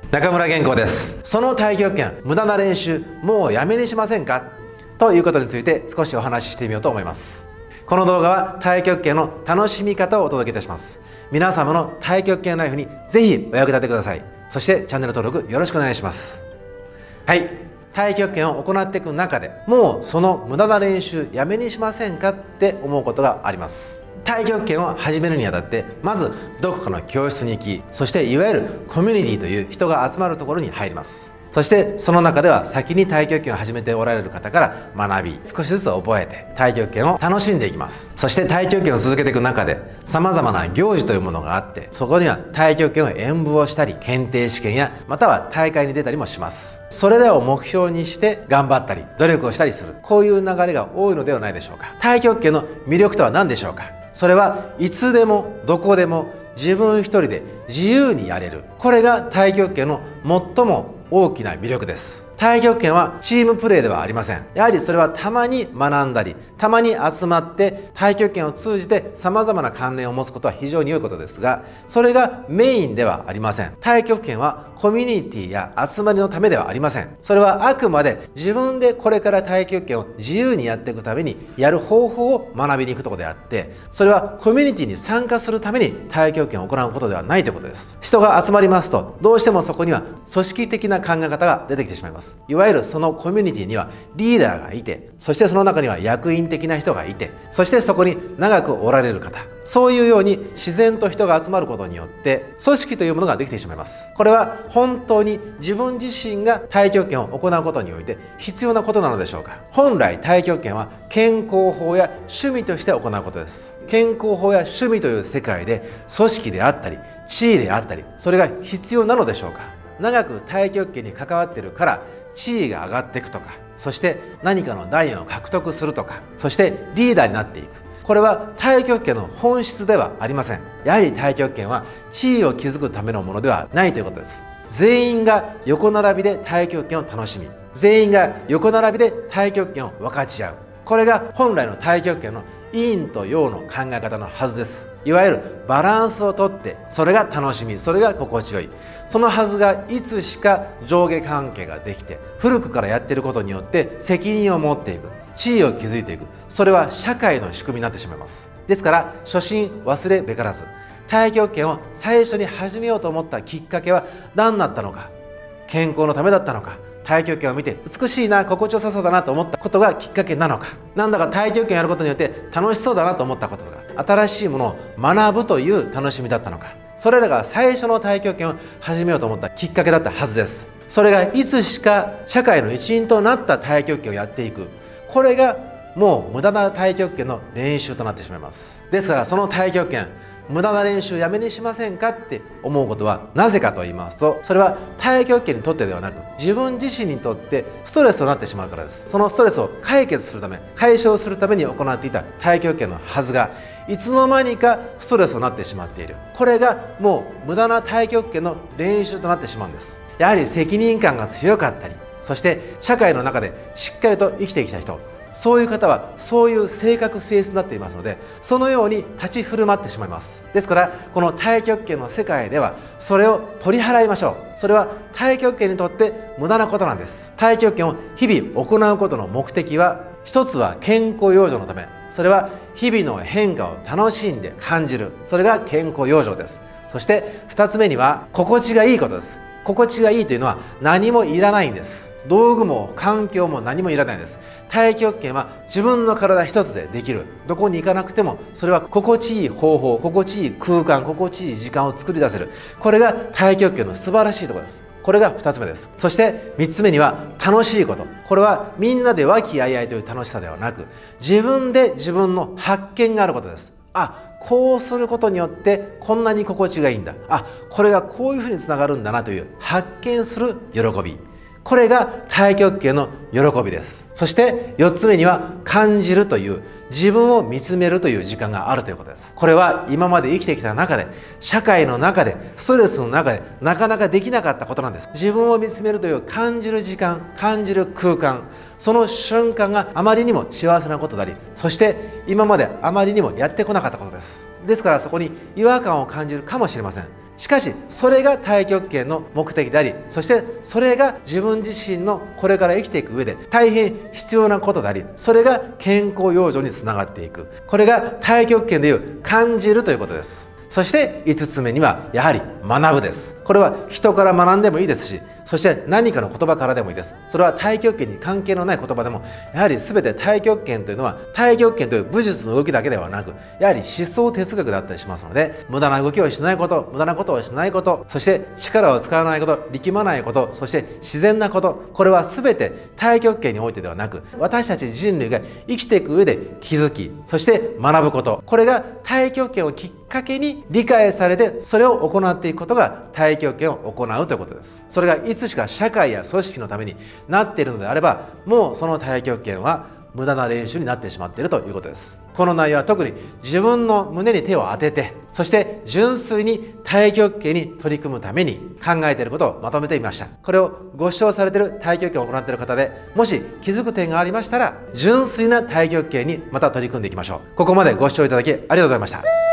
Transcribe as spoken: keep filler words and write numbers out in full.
中村元光です。その太極拳、無駄な練習もうやめにしませんかということについて少しお話ししてみようと思います。この動画は太極拳の楽しみ方をお届けいたします。皆様の太極拳ライフにぜひお役立てください。そしてチャンネル登録よろしくお願いします。はい、太極拳を行っていく中でもうその無駄な練習やめにしませんかって思うことがあります。太極拳を始めるにあたってまずどこかの教室に行き、そしていわゆるコミュニティという人が集まるところに入ります。そしてその中では先に太極拳を始めておられる方から学び、少しずつ覚えて太極拳を楽しんでいきます。そして太極拳を続けていく中でさまざまな行事というものがあって、そこには太極拳を演舞をしたり検定試験やまたは大会に出たりもします。それらを目標にして頑張ったり努力をしたりする、こういう流れが多いのではないでしょうか。太極拳の魅力とは何でしょうか。それはいつでもどこでも自分一人で自由にやれる、これが太極拳の最も大きな魅力です。太極拳はチームプレーではありません。やはりそれはたまに学んだりたまに集まって太極拳を通じてさまざまな関連を持つことは非常に良いことですが、それがメインではありません。太極拳はコミュニティや集まりのためではありません。それはあくまで自分でこれから太極拳を自由にやっていくためにやる方法を学びに行くところであって、それはコミュニティに参加するために太極拳を行うことではないということです。人が集まりますとどうしてもそこには組織的な考え方が出てきてしまいます。いわゆるそのコミュニティにはリーダーがいて、そしてその中には役員的な人がいて、そしてそこに長くおられる方、そういうように自然と人が集まることによって組織というものができてしまいます。これは本当に自分自身が太極拳を行うことにおいて必要なことなのでしょうか。本来太極拳は健康法や趣味として行うことです。健康法や趣味という世界で組織であったり地位であったり、それが必要なのでしょうか。長く太極拳に関わっているから地位が上がっていくとか、そして何かの代を獲得するとか、そしてリーダーになっていく、これは太極拳の本質ではありません。やはり太極拳は地位を築くためのものではないということです。全員が横並びで太極拳を楽しみ、全員が横並びで太極拳を分かち合う、これが本来の太極拳の陰と陽の考え方のはずです。いわゆるバランスをとって、それが楽しみ、それが心地よい、そのはずがいつしか上下関係ができて、古くからやっていることによって責任を持っていく、地位を築いていく、それは社会の仕組みになってしまいます。ですから初心忘れべからず、太極拳を最初に始めようと思ったきっかけは何だったのか。健康のためだったのか、太極拳を見て美しいな、心地よさそうだなと思ったことがきっかけなのか、なんだか太極拳やることによって楽しそうだなと思ったこととか、新しいものを学ぶという楽しみだったのか、それらが最初の太極拳を始めようと思ったきっかけだったはずです。それがいつしか社会の一員となった太極拳をやっていく、これがもう無駄な太極拳の練習となってしまいます。ですからその太極拳、無駄な練習やめにしませんかって思うことはなぜかと言いますと、それは太極拳にとってではなく自分自身にとってストレスとなってしまうからです。そのストレスを解決するため、解消するために行っていた太極拳のはずがいつの間にかストレスとなってしまっている、これがもう無駄な太極拳の練習となってしまうんです。やはり責任感が強かったり、そして社会の中でしっかりと生きてきた人、そういう方はそういう性格性質になっていますので、そのように立ち振る舞ってしまいます。ですからこの太極拳の世界ではそれを取り払いましょう。それは太極拳にとって無駄なことなんです。太極拳を日々行うことの目的は、一つは健康養生のため、それは日々の変化を楽しんで感じる、それが健康養生です。そしてふたつめには心地がいいことです。心地がいいというのは何もいらないんです。道具も環境も何もいらないんです。太極拳は自分の体一つでできる、どこに行かなくてもそれは心地いい方法、心地いい空間、心地いい時間を作り出せる、これが太極拳の素晴らしいところです。これがふたつめです。そしてみっつめには楽しいこと、これはみんなで和気あいあいという楽しさではなく、自分で自分の発見があることです。あ、こうすることによってこんなに心地がいいんだ、あ、これがこういうふうにつながるんだなという発見する喜び、これが太極拳の喜びです。そしてよっつめには感じるという、自分を見つめるという時間があるということです。これは今まで生きてきた中で、社会の中で、ストレスの中でなかなかできなかったことなんです。自分を見つめるという感じる時間、感じる空間、その瞬間があまりにも幸せなことであり、そして今まであまりにもやってこなかったことです。ですからそこに違和感を感じるかもしれません。 しかしそれが太極拳の目的であり、そしてそれが自分自身のこれから生きていく上で大変必要なことであり、それが健康養生につながっていく。これが太極拳でいう感じるということです。そしていつつめにはやはり学ぶです。これは人から学んでもいいですし、そして何かの言葉からでもいいです。それは太極拳に関係のない言葉でも、やはり全て太極拳というのは太極拳という武術の動きだけではなく、やはり思想哲学だったりしますので、無駄な動きをしないこと、無駄なことをしないこと、そして力を使わないこと、力まないこと、そして自然なこと、これは全て太極拳においてではなく、私たち人類が生きていく上で気づき、そして学ぶこと、これが太極拳をきっかけに理解されて、それを行っていくことが太極拳を行うということです。それがいつしか社会や組織のためになっているのであれば、もうその太極拳は無駄な練習になってしまっているということです。この内容は特に自分の胸に手を当てて、そして純粋に太極拳に取り組むために考えていることをまとめてみました。これをご視聴されている太極拳を行っている方で、もし気づく点がありましたら、純粋な太極拳にまた取り組んでいきましょう。ここまでご視聴いただきありがとうございました。